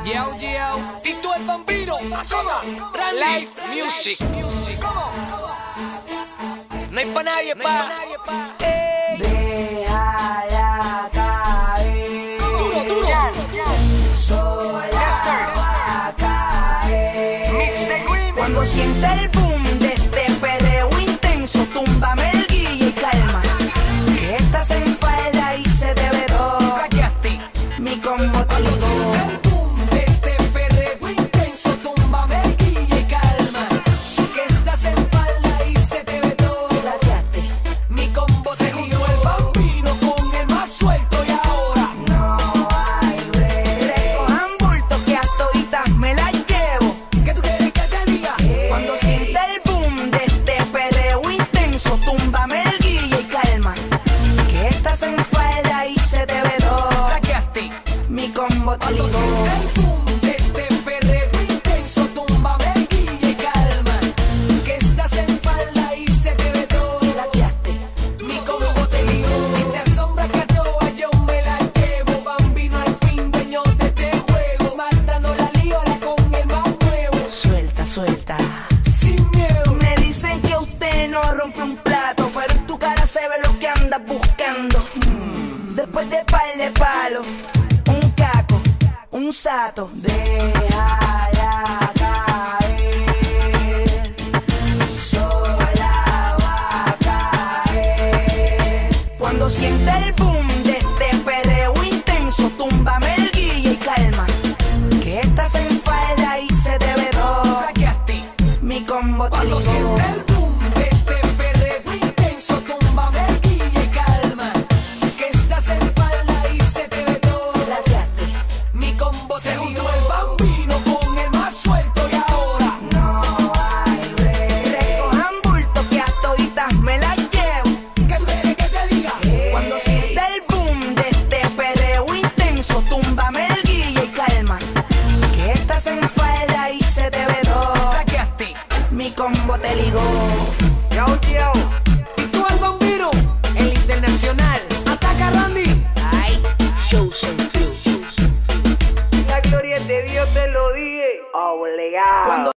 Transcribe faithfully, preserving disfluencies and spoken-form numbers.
Yo, yo, Tito el Bambino, Zona, Live Music. ¿Cómo? No hay pa' nadie, pa'. Déjala caer. Duro, duro. Sola va a caer. mister Green. Cuando sienta el boom de este perreo intenso, túmbame el guille y calma. Que estás en falda y se te ve todo. Callaste. Mi combo te Cuando sienta el boom de este perreo intenso, túmbame el guille y calma. Que estás en falda y se te ve todo. lateaste. Mi combo se lió el Bambino con el más suelto y ahora No hay break. Recojan bulto que a toditas me las llevo. ¿qué tú quieres que te diga? Cuando sienta el boom de este perreo intenso, túmbame el guille y calma. Que estás en falda y se te ve todo. Callaste. Mi combo te Cuando ligó. sienta el boom de este perreo intenso, túmbame el guille y calma. Que estás en falda y se te ve todo. Lateaste. Mi combo te lió. Y te asombra que a todas yo me la llevo. Bambino al fin, dueño de este juego. Matando la lío ahora con el más nuevo. Suelta, suelta. Sin miedo. Me dicen que usted no rompe un plato, pero en tu cara se ve lo que andas buscando. Mm. Después de par de palos, un caco, un sato. Déjala caer. Sola va a caer. Cuando sienta el boom